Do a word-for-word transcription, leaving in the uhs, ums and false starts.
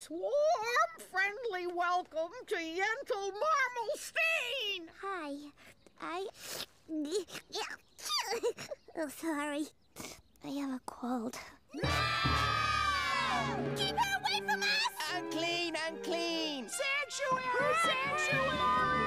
warm, friendly welcome to Yentl Marmelstein! Hi. I... Oh, sorry. I have a cold. No! Keep her away from us! Unclean, unclean! Sanctuary! Sanctuary!